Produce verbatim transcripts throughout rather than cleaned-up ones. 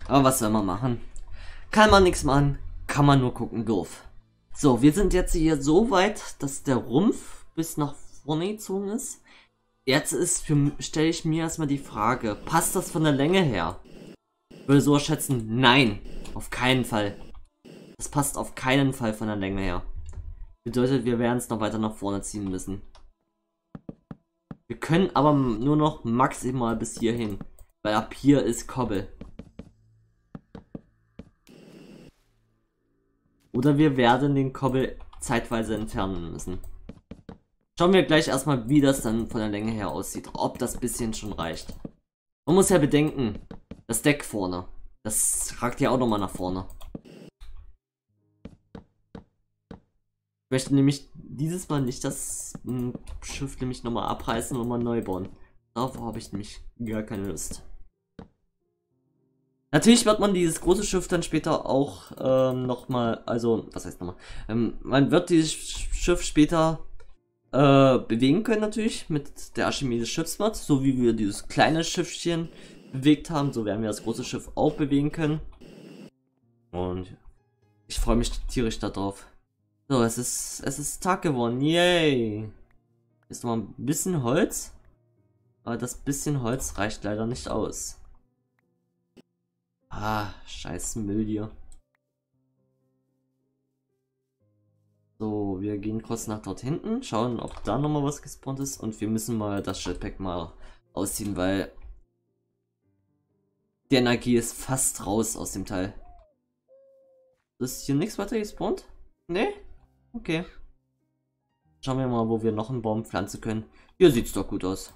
Aber was soll man machen? Kann man nichts machen, kann man nur gucken, doof. So, wir sind jetzt hier so weit, dass der Rumpf bis nach vorne gezogen ist. Jetzt ist für, stelle ich mir erstmal die Frage, passt das von der Länge her? Ich würde so schätzen, nein, auf keinen Fall. Das passt auf keinen Fall von der Länge her. Bedeutet, wir werden es noch weiter nach vorne ziehen müssen. Wir können aber nur noch maximal bis hierhin, weil ab hier ist Kobbel. Oder wir werden den Kobbel zeitweise entfernen müssen. Schauen wir gleich erstmal, wie das dann von der Länge her aussieht. Ob das bisschen schon reicht. Man muss ja bedenken, das Deck vorne, das ragt ja auch nochmal nach vorne. Ich möchte nämlich dieses Mal nicht das hm, Schiff nämlich nochmal abreißen und mal neu bauen. Darauf habe ich nämlich gar keine Lust. Natürlich wird man dieses große Schiff dann später auch ähm, nochmal, also, was heißt nochmal, ähm, man wird dieses Schiff später äh, bewegen können natürlich mit der Archimedes Schiffsmatt, so wie wir dieses kleine Schiffchen bewegt haben, so werden wir das große Schiff auch bewegen können. Und ich freue mich tierisch darauf. So, es ist, es ist Tag geworden, yay! Ist noch mal ein bisschen Holz, aber das bisschen Holz reicht leider nicht aus. Ah, scheiß Müll hier. So, wir gehen kurz nach dort hinten, schauen, ob da nochmal was gespawnt ist und wir müssen mal das Jetpack mal ausziehen, weil die Energie ist fast raus aus dem Teil. Ist hier nichts weiter gespawnt? Nee? Okay. Schauen wir mal, wo wir noch einen Baum pflanzen können. Hier sieht's doch gut aus.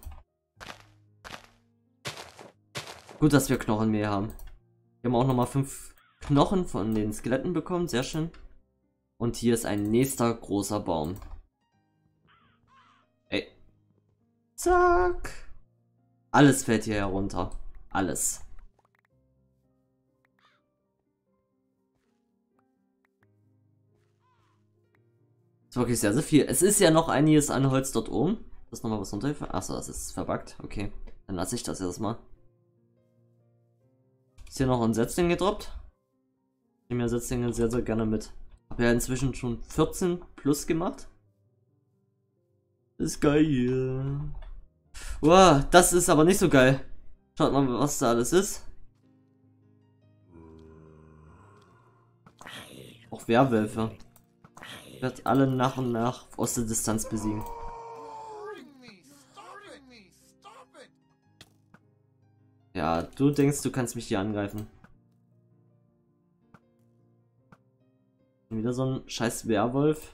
Gut, dass wir Knochen mehr haben. Wir haben auch nochmal fünf Knochen von den Skeletten bekommen, sehr schön. Und hier ist ein nächster großer Baum. Ey. Zack. Alles fällt hier herunter. Alles. Das ist wirklich sehr, sehr viel. Es ist ja noch einiges an Holz dort oben. Das ist nochmal was runtergefallen. Achso, das ist verbuggt. Okay, dann lasse ich das erstmal. Ist hier noch ein Setzling gedroppt? Ich nehme ja Setzlinge sehr, sehr gerne mit. Habe ja inzwischen schon vierzehn plus gemacht. Ist geil hier. Wow, das ist aber nicht so geil. Schaut mal, was da alles ist. Auch Werwölfe. Ich werde alle nach und nach aus der Distanz besiegen. Ja, du denkst, du kannst mich hier angreifen. Wieder so ein scheiß Werwolf.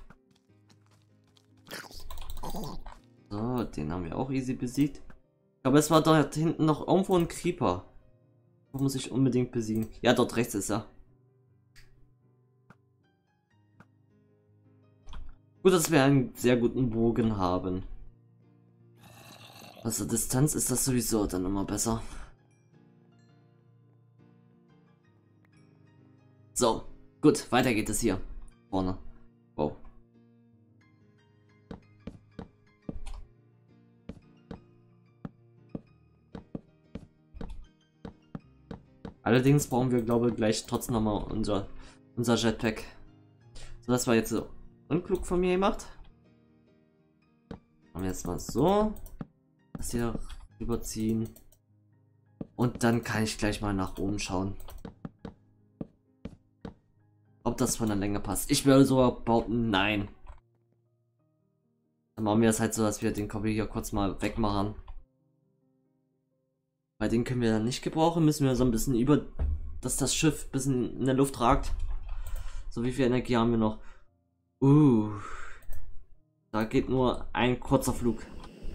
So, den haben wir auch easy besiegt. Aber es war dort hinten noch irgendwo ein Creeper. Wo muss ich unbedingt besiegen? Ja, dort rechts ist er. Gut, dass wir einen sehr guten Bogen haben. Aus der Distanz ist das sowieso dann immer besser. So, gut, weiter geht es hier. Vorne. Wow. Allerdings brauchen wir, glaube ich, gleich trotzdem nochmal unser, unser Jetpack. So, das war jetzt so unklug von mir gemacht. Machen wir jetzt mal so. Das hier rüberziehen. Und dann kann ich gleich mal nach oben schauen. Ob das von der Länge passt. Ich würde sogar behaupten, nein. Dann machen wir es halt so, dass wir den Koppel hier kurz mal wegmachen. Bei den können wir dann nicht gebrauchen. Müssen wir so ein bisschen über, dass das Schiff ein bisschen in der Luft ragt. So, wie viel Energie haben wir noch? Uh. Da geht nur ein kurzer Flug.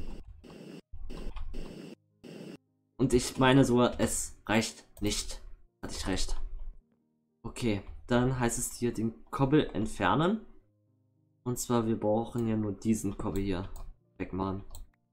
Und ich meine sogar, es reicht nicht. Hatte ich recht. Okay. Dann heißt es hier den Kobbel entfernen. Und zwar, wir brauchen ja nur diesen Kobbel hier wegmachen.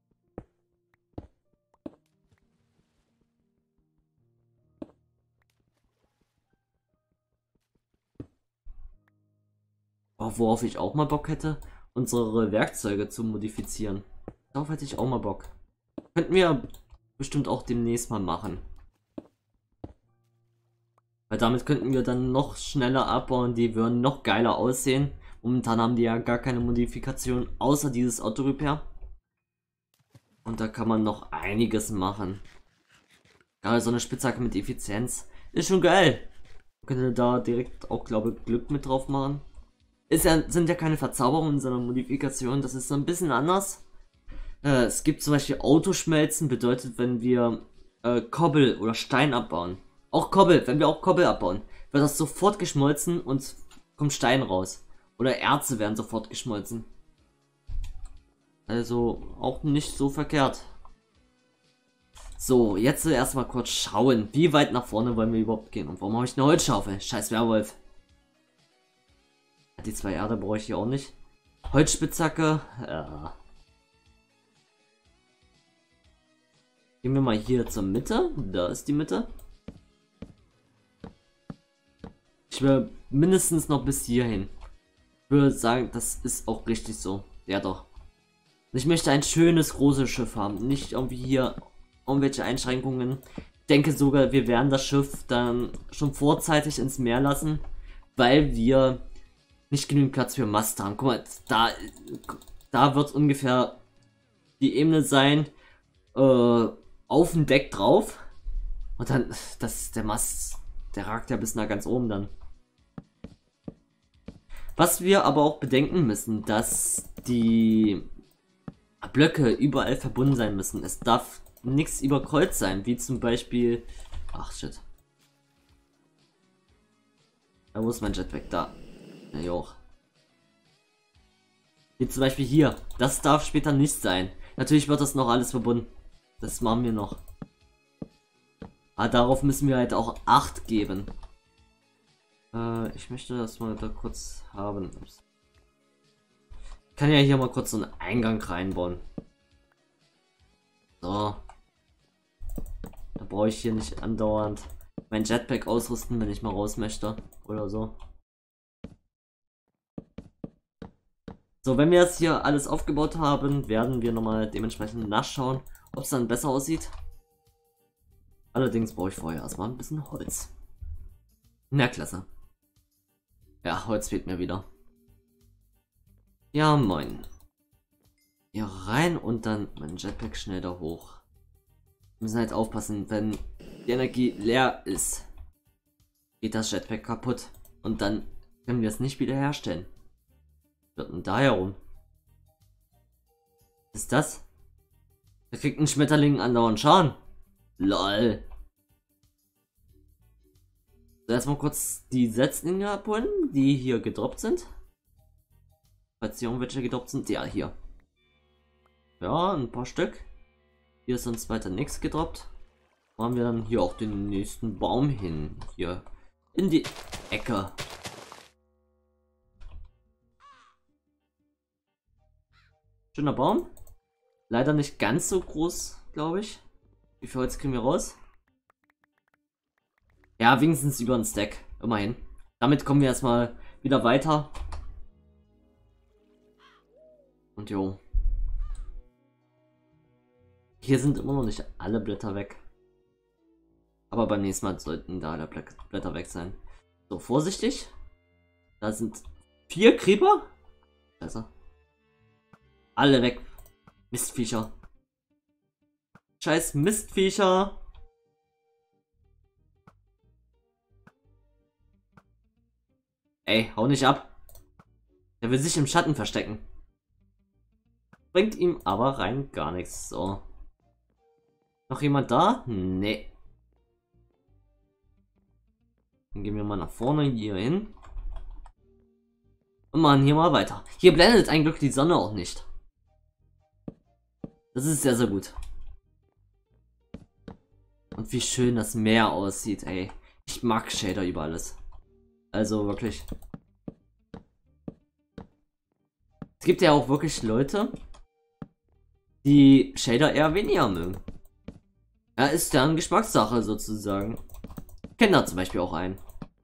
Oh, worauf ich auch mal Bock hätte, unsere Werkzeuge zu modifizieren. Darauf hätte ich auch mal Bock. Könnten wir bestimmt auch demnächst mal machen. Weil damit könnten wir dann noch schneller abbauen, die würden noch geiler aussehen. Momentan haben die ja gar keine Modifikation, außer dieses Auto-Repair. Und da kann man noch einiges machen. Gerade so eine Spitzhacke mit Effizienz ist schon geil. Man könnte da direkt auch, glaube ich, Glück mit drauf machen. Ist ja, sind ja keine Verzauberungen, sondern Modifikationen. Das ist so ein bisschen anders. Äh, es gibt zum Beispiel Autoschmelzen, bedeutet, wenn wir äh, Kobbel oder Stein abbauen. Auch Kobbel, wenn wir auch Kobbel abbauen, wird das sofort geschmolzen und kommt Stein raus. Oder Erze werden sofort geschmolzen. Also auch nicht so verkehrt. So, jetzt erstmal kurz schauen, wie weit nach vorne wollen wir überhaupt gehen. Und warum habe ich eine Holzschaufel? Scheiß Werwolf. Die zwei Erde brauche ich hier auch nicht. Holzspitzhacke. Ja. Gehen wir mal hier zur Mitte. Da ist die Mitte. Ich will mindestens noch bis hierhin. Ich würde sagen, das ist auch richtig so. Ja doch. Ich möchte ein schönes, großes Schiff haben. Nicht irgendwie hier irgendwelche Einschränkungen. Ich denke sogar, wir werden das Schiff dann schon vorzeitig ins Meer lassen. Weil wir nicht genügend Platz für Mast haben. Guck mal, da, da wird ungefähr die Ebene sein. Äh, auf dem Deck drauf. Und dann, das, der Mast, der ragt ja bis nach ganz oben dann. Was wir aber auch bedenken müssen, dass die Blöcke überall verbunden sein müssen. Es darf nichts überkreuzt sein, wie zum Beispiel... Ach, shit. Da muss mein Jetpack da. Ja, jo. Wie zum Beispiel hier. Das darf später nicht sein. Natürlich wird das noch alles verbunden. Das machen wir noch. Aber darauf müssen wir halt auch Acht geben. Äh, ich möchte das mal da kurz haben. Ups. Ich kann ja hier mal kurz so einen Eingang reinbauen. So. Da brauche ich hier nicht andauernd mein Jetpack ausrüsten, wenn ich mal raus möchte. Oder so. So, wenn wir jetzt hier alles aufgebaut haben, werden wir nochmal dementsprechend nachschauen, ob es dann besser aussieht. Allerdings brauche ich vorher erstmal ein bisschen Holz. Na, klasse. Ja, Holz fehlt mir wieder. Ja, moin. Hier rein und dann mein Jetpack schnell da hoch. Wir müssen halt aufpassen, wenn die Energie leer ist, geht das Jetpack kaputt. Und dann können wir es nicht wieder herstellen. Was wird denn da herum? Was ist das? Da kriegt ein Schmetterling andauernd Schaden. Lol. So, erstmal kurz die Setzlinge abholen, die hier gedroppt sind. Falls hier irgendwelche gedroppt sind. Ja, hier. Ja, ein paar Stück. Hier ist sonst weiter nichts gedroppt. Machen wir dann hier auch den nächsten Baum hin. Hier in die Ecke. Schöner Baum. Leider nicht ganz so groß, glaube ich. Wie viel Holz kriegen wir raus? Ja, wenigstens über einen Stack. Immerhin. Damit kommen wir erstmal wieder weiter. Und jo. Hier sind immer noch nicht alle Blätter weg. Aber beim nächsten Mal sollten da alle Blätter weg sein. So, vorsichtig. Da sind vier Creeper. Besser. Alle weg. Mistviecher. Scheiß Mistviecher. Ey, hau nicht ab. Der will sich im Schatten verstecken. Bringt ihm aber rein gar nichts. So. Noch jemand da? Nee. Dann gehen wir mal nach vorne hier hin. Und machen hier mal weiter. Hier blendet ein Glück die Sonne auch nicht. Das ist sehr, sehr gut. Und wie schön das Meer aussieht, ey. Ich mag Shader über alles. Also wirklich. Es gibt ja auch wirklich Leute, die Shader eher weniger mögen. Ja, ist ja eine Geschmackssache sozusagen. Ich kenne da zum Beispiel auch einen,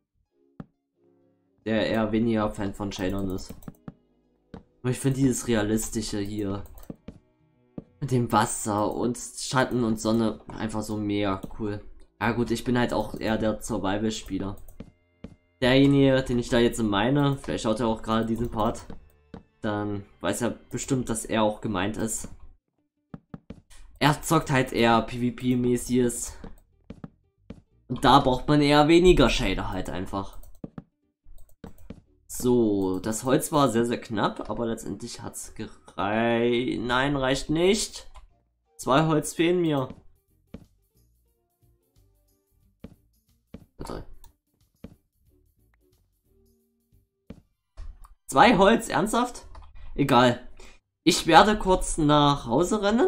der eher weniger Fan von Shadern ist. Aber ich finde dieses Realistische hier mit dem Wasser und Schatten und Sonne einfach so mega cool. Ja gut, ich bin halt auch eher der Survival-Spieler. Derjenige, den ich da jetzt meine, vielleicht schaut er auch gerade diesen Part, dann weiß er bestimmt, dass er auch gemeint ist. Er zockt halt eher PvP-mäßiges. Und da braucht man eher weniger Shader halt einfach. So, das Holz war sehr, sehr knapp, aber letztendlich hat's gereicht. Nein, reicht nicht. Zwei Holz fehlen mir. Bitte. Zwei Holz, ernsthaft? Egal. Ich werde kurz nach Hause rennen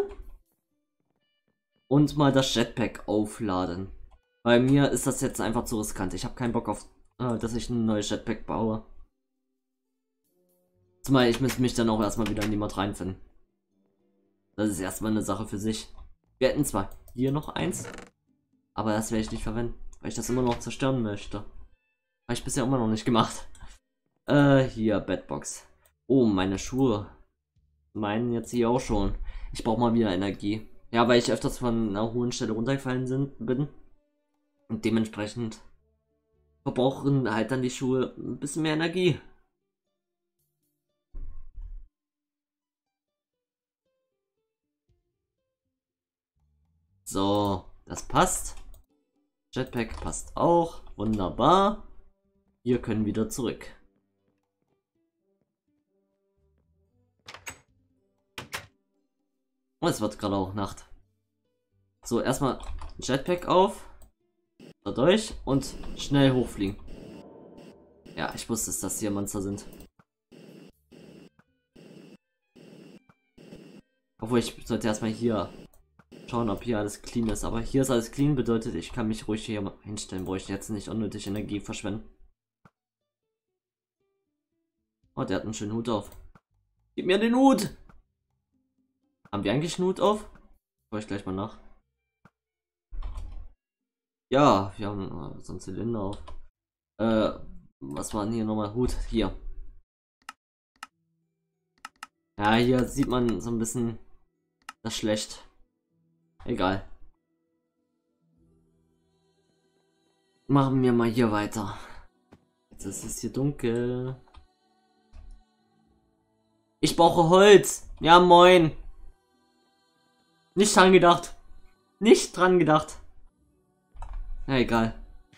und mal das Jetpack aufladen. Bei mir ist das jetzt einfach zu riskant. Ich habe keinen Bock auf, äh, dass ich ein neues Jetpack baue. Zumal ich müsste mich dann auch erstmal wieder in die Mod reinfinden. Das ist erstmal eine Sache für sich. Wir hätten zwar hier noch eins, aber das werde ich nicht verwenden, weil ich das immer noch zerstören möchte. Habe ich bisher immer noch nicht gemacht. Äh, hier, Bedbox. Oh, meine Schuhe. Meinen jetzt hier auch schon. Ich brauche mal wieder Energie. Ja, weil ich öfters von einer hohen Stelle runtergefallen sind, bin. Und dementsprechend verbrauchen halt dann die Schuhe ein bisschen mehr Energie. So, das passt. Jetpack passt auch. Wunderbar. Wir können wieder zurück. Oh, es wird gerade auch Nacht. So, erstmal Jetpack auf. Dadurch und schnell hochfliegen. Ja, ich wusste es, dass hier Monster sind. Obwohl, ich sollte erstmal hier schauen, ob hier alles clean ist. Aber hier ist alles clean, bedeutet, ich kann mich ruhig hier hinstellen, wo ich jetzt nicht unnötig Energie verschwenden. Oh, der hat einen schönen Hut auf. Gib mir den Hut! Haben wir eigentlich einen Hut auf? Schau ich gleich mal nach. Ja, wir haben äh, so einen Zylinder auf. Äh, was war denn hier nochmal? Hut, hier. Ja, hier sieht man so ein bisschen das schlecht. Egal. Machen wir mal hier weiter. Jetzt ist es hier dunkel. Ich brauche Holz. Ja, moin. Nicht dran gedacht. Nicht dran gedacht. Ja, egal.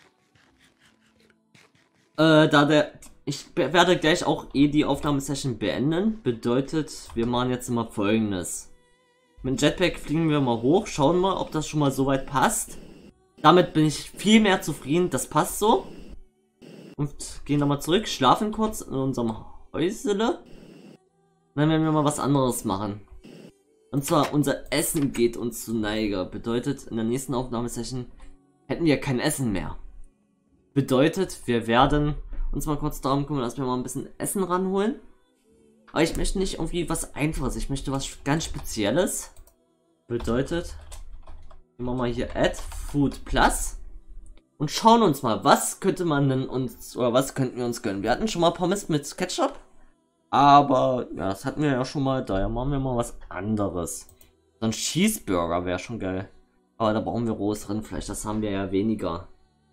Äh, da der... Ich werde gleich auch eh die Aufnahmesession beenden. Bedeutet, wir machen jetzt mal Folgendes. Mit dem Jetpack fliegen wir mal hoch. Schauen mal, ob das schon mal so weit passt. Damit bin ich viel mehr zufrieden. Das passt so. Und gehen nochmal zurück. Schlafen kurz in unserem Häusle. Dann werden wir mal was anderes machen. Und zwar, unser Essen geht uns zu Neige. Bedeutet, in der nächsten Aufnahmesession hätten wir kein Essen mehr. Bedeutet, wir werden uns mal kurz darum kümmern, dass wir mal ein bisschen Essen ranholen. Aber ich möchte nicht irgendwie was Einfaches. Ich möchte was ganz Spezielles. Bedeutet, wir machen mal hier Add Food Plus. Und schauen uns mal, was könnte man denn uns, oder was könnten wir uns gönnen. Wir hatten schon mal Pommes mit Ketchup. Aber, ja, das hatten wir ja schon mal. Daher machen wir mal was anderes. So ein Cheeseburger wäre schon geil. Aber da brauchen wir rohes Rindfleisch. Das haben wir ja weniger.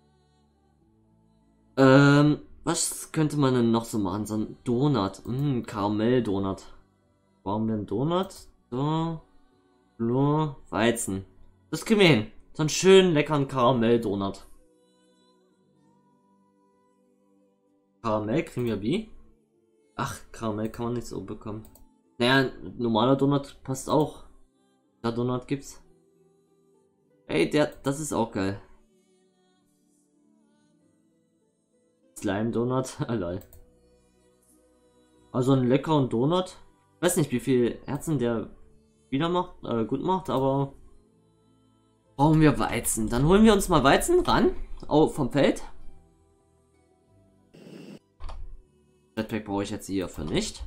Ähm, was könnte man denn noch so machen? So ein Donut. Mh, Karamell-Donut. Brauchen wir einen Donut? So. Blue, Weizen. Das kriegen wir hin. So einen schönen, leckeren Karamell-Donut. Karamell kriegen wir wie? Ach, Karamell kann man nicht so bekommen. Naja, normaler Donut passt auch. Der Donut gibt's. Ey, der, das ist auch geil. Slime Donut, lol. Also ein leckeren Donut. Weiß nicht, wie viel Herzen der wieder macht, äh, gut macht, aber brauchen wir Weizen. Dann holen wir uns mal Weizen ran, oh, vom Feld. Jetpack brauche ich jetzt hierfür nicht.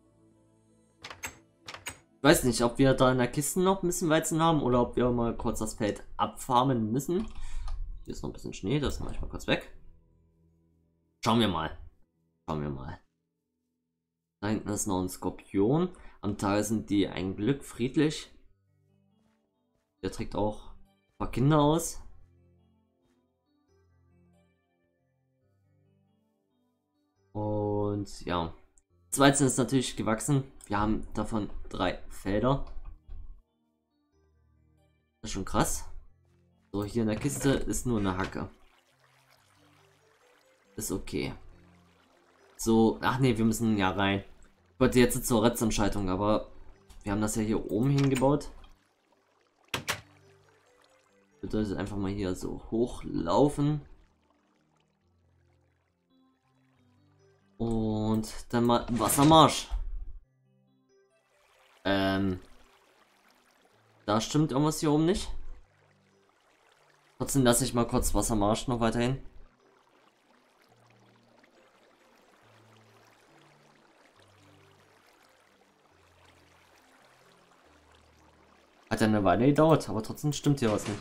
Ich weiß nicht, ob wir da in der Kiste noch ein bisschen Weizen haben oder ob wir mal kurz das Feld abfarmen müssen. Hier ist noch ein bisschen Schnee, das mache ich mal kurz weg. Schauen wir mal. Schauen wir mal. Da hinten ist noch ein Skorpion. Am Tag sind die ein Glück friedlich. Der trägt auch ein paar Kinder aus. Und ja. Das Weizen ist natürlich gewachsen. Wir haben davon drei Felder. Das ist schon krass. So, hier in der Kiste ist nur eine Hacke. Ist okay. So, ach nee, wir müssen ja rein. Ich wollte jetzt zur Redstone-Schaltung, aber wir haben das ja hier oben hingebaut. Bedeutet einfach mal hier so hochlaufen. Und dann mal Wassermarsch. Ähm. Da stimmt irgendwas hier oben nicht. Trotzdem lasse ich mal kurz Wassermarsch noch weiterhin. Hat ja eine Weile gedauert, aber trotzdem stimmt hier was nicht.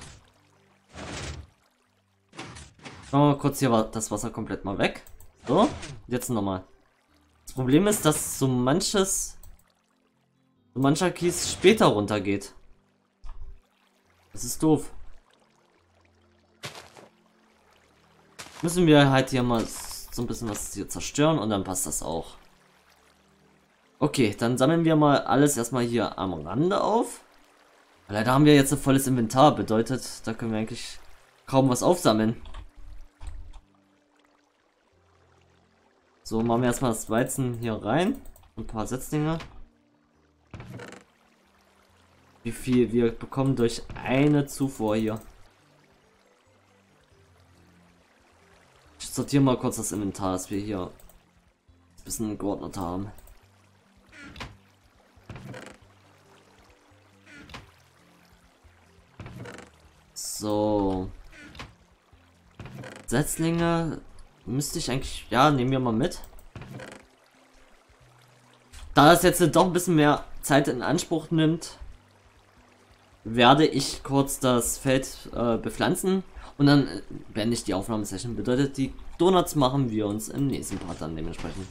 Schauen wir mal kurz hier das Wasser komplett mal weg. So, jetzt nochmal. Das Problem ist, dass so manches, so mancher Kies später runtergeht. Das ist doof. Müssen wir halt hier mal so ein bisschen was hier zerstören und dann passt das auch. Okay, dann sammeln wir mal alles erstmal hier am Rande auf. Leider haben wir jetzt ein volles Inventar, bedeutet, da können wir eigentlich kaum was aufsammeln. So, machen wir erstmal das Weizen hier rein. Ein paar Setzlinge. Wie viel wir bekommen durch eine Zufuhr hier. Ich sortiere mal kurz das Inventar, dass wir hier ein bisschen geordnet haben. So. Setzlinge müsste ich eigentlich, ja, nehmen wir mal mit. Da es jetzt doch ein bisschen mehr Zeit in Anspruch nimmt, werde ich kurz das Feld äh, bepflanzen und dann äh, beende ich die Aufnahmesession. Bedeutet, die Donuts machen wir uns im nächsten Part dann dementsprechend.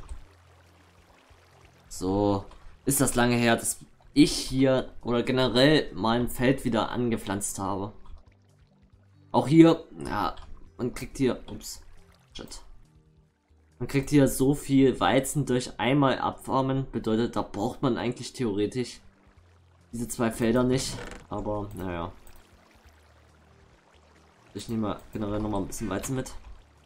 So, ist das lange her, dass ich hier oder generell mal ein Feld wieder angepflanzt habe. Auch hier, ja, man kriegt hier, ups, shit. Man kriegt hier so viel Weizen durch einmal abfarmen, bedeutet, da braucht man eigentlich theoretisch diese zwei Felder nicht, aber naja. Ich nehme mal generell noch mal ein bisschen Weizen mit.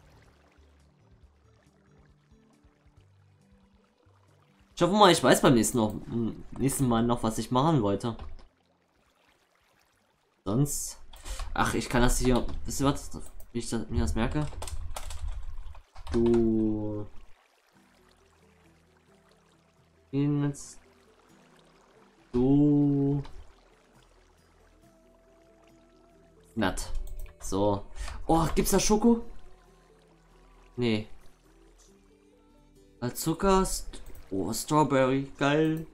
Ich hoffe mal, ich weiß beim nächsten, noch, nächsten Mal noch, was ich machen wollte. Sonst... Ach, ich kann das hier... Wisst ihr was? Wie ich das, mir das merke? Du... Jetzt... Du... Nat. So. Oh, gibt's da Schoko? Nee. Als Zucker... St oh, Strawberry. Geil.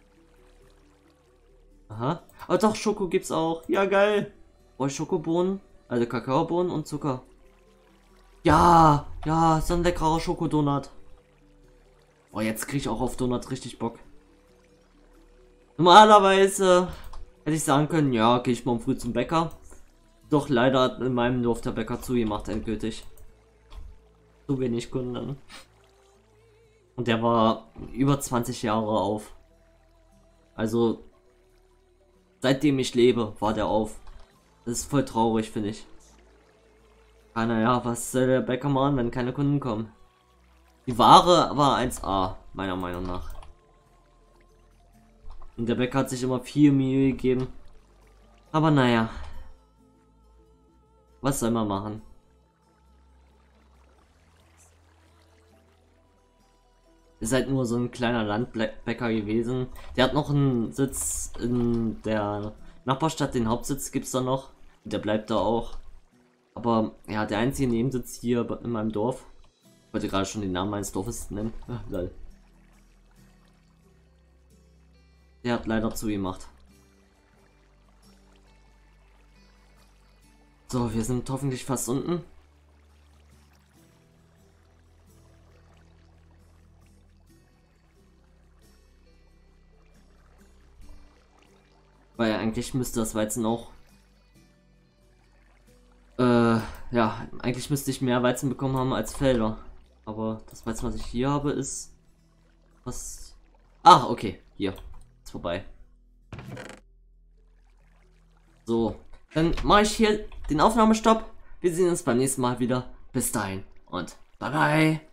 Aha. Aber doch, Schoko gibt's auch. Ja, geil. Oh, Schokobohnen. Also Kakaobohnen und Zucker. Ja, ja, so ein leckerer Schokodonut. Oh, jetzt kriege ich auch auf Donut richtig Bock. Normalerweise hätte ich sagen können, ja, gehe ich morgen früh zum Bäcker. Doch leider hat in meinem Dorf der Bäcker zugemacht, endgültig. Zu wenig Kunden. Und der war über zwanzig Jahre auf. Also, seitdem ich lebe, war der auf. Das ist voll traurig, finde ich. Ah, naja, was soll der Bäcker machen, wenn keine Kunden kommen? Die Ware war eins A, meiner Meinung nach. Und der Bäcker hat sich immer viel Mühe gegeben. Aber naja. Was soll man machen? Ist halt nur so ein kleiner Landbäcker gewesen. Der hat noch einen Sitz in der Nachbarstadt, den Hauptsitz gibt's da noch. Der bleibt da auch. Aber ja, der einzige Nebensitz hier in meinem Dorf. Ich wollte gerade schon den Namen meines Dorfes nennen. Ach, lol. Der hat leider zugemacht. So, wir sind hoffentlich fast unten. Weil eigentlich müsste das Weizen auch... Äh, ja, eigentlich müsste ich mehr Weizen bekommen haben als Felder. Aber das, was ich hier habe, ist... Was... Ah, okay. Hier. Ist vorbei. So. Dann mache ich hier den Aufnahmestopp. Wir sehen uns beim nächsten Mal wieder. Bis dahin und bye bye.